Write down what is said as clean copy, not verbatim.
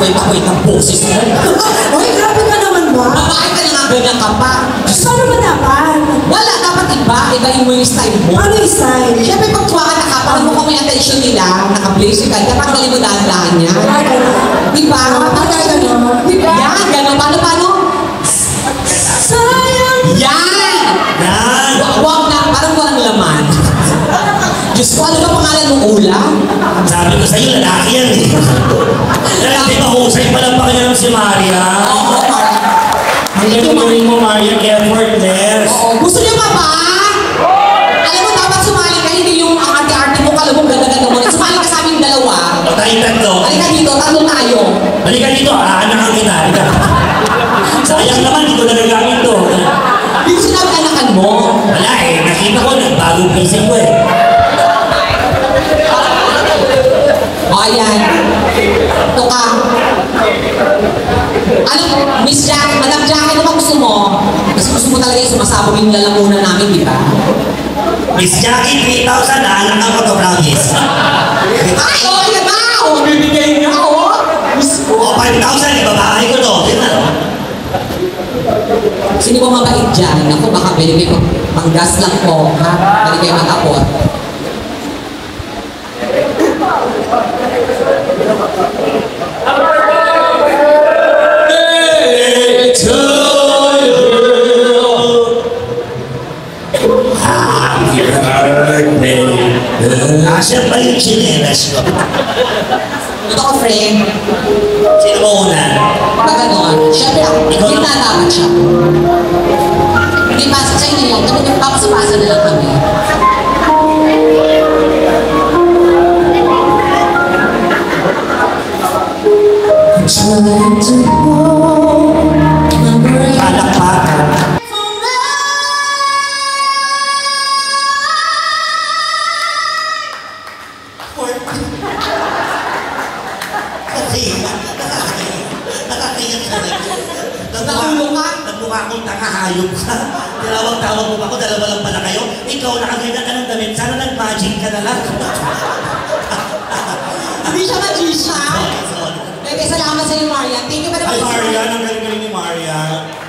kwait-kwait ng boses mo. Uy, grabe ka naman ba? Babae ka na nga, ganyan ka pa. Paano ba dapat? Wala, dapat iba. Ibahin mo yung style mo. Ano yung style? Siyempre, pag tuwakan ka, parang mukhang may attention nila, naka-blazer ka, kaya parang galing mo dahan-dahan niya. Ah, gano'n. Diba? Diba? Yan, gano'n. Paano? Sayang! Yan! Yan! Wag na, parang walang laman. Diyos ko, ano ba pangalan mo, Ula? Sabi ko sa'yo, lalaki yan eh. Di ba husay pa lang pa kanya ng si Maria? Oo, Ang galing mo, Maria, effortless. Oo, gusto niyo pa ba? Alam mo, dapat sumali ka, hindi yung ang arte-arte mo, kalabong ganda-ganda mo. Sumali ka sa aming dalawa. O tayong tatlo. Halika dito, tatlo tayo. Halika dito, aanakan kita. Halika. Sayang naman, dito nagagamit to. Hindi ko sinabi anakan mo. Wala eh, nakita ko, nagbagong pising ko eh. O, ayan. Ito ka. Ano, Miss Jack, Madam Jack, ano ba gusto mo? Kasi gusto mo talaga yung sumasabog yung lalamunan namin, di ba? Miss Jackie, 3,000, aanakan ko to, promise. Ay, oh, yan ba? O, bibigay niya, o. Miss O, 5,000, ibabahay ko to. Yan na. Sino mo mabait dyan? Ako, baka pwede kayo pang-gas lang po, ha? Pwede kayo mag-apot. Happy birthday. Nasaan pa yung chinelas ko? Ito ko, friend. Sino mo una? Pag ganon, syempre ako, gitna dapat siya. Hindi pa, sa inyo yan, kami nagpapasapasa na lang kami. Trying to hold my breath. Palakpakan. Nakulo ka? Nagmukha akong tangahayop ka. Tinawag-tawag mo ako, dalawa lang pala kayo. Ikaw nakaganyan ka ng damit. Sana nag-magic ka na lang. Hindi siya magician. Sorry, sorry. Salamat sa iyo, Maria. Thank you very Hi much. Maria, ang galing-galing ni Maria.